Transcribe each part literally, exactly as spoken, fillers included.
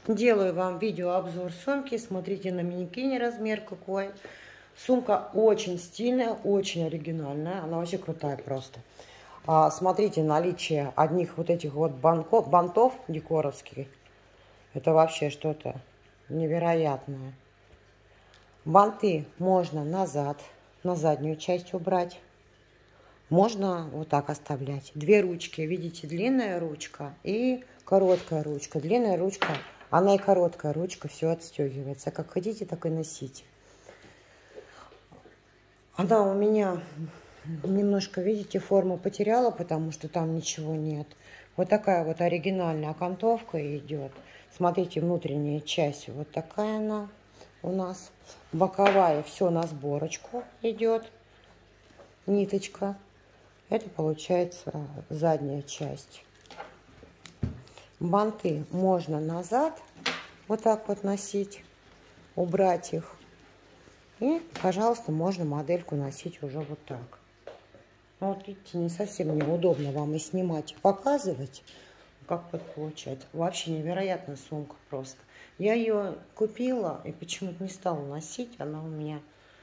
Делаю вам видеообзор сумки. Смотрите на манекене размер какой. Сумка очень стильная, очень оригинальная. Она вообще крутая просто. А, смотрите, наличие одних вот этих вот банков, бантов декоровских. Это вообще что-то невероятное. Банты можно назад, на заднюю часть убрать. Можно вот так оставлять. Две ручки. Видите, длинная ручка и короткая ручка. Длинная ручка, она и короткая ручка, все отстегивается. Как хотите, так и носите. Она у меня немножко, видите, форму потеряла, потому что там ничего нет. Вот такая вот оригинальная окантовка идет. Смотрите, внутренняя часть вот такая она у нас. Боковая все на сборочку идет. Ниточка. Это получается задняя часть. Банты можно назад вот так вот носить, убрать их. И, пожалуйста, можно модельку носить уже вот так. Ну, вот видите, не совсем неудобно вам и снимать, и показывать, как вот получается. Вообще невероятная сумка просто. Я ее купила и почему-то не стала носить. Она у меня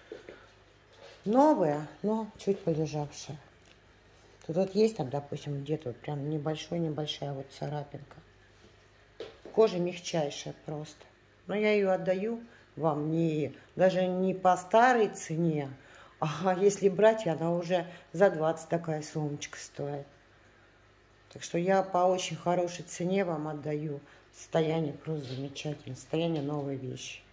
новая, но чуть полежавшая. Тут вот есть там, допустим, где-то вот прям небольшой-небольшая вот царапинка. Кожа мягчайшая просто. Но я ее отдаю вам не, даже не по старой цене, а если брать, она уже за двадцать такая сумочка стоит. Так что я по очень хорошей цене вам отдаю. Состояние просто замечательное. Состояние новой вещи.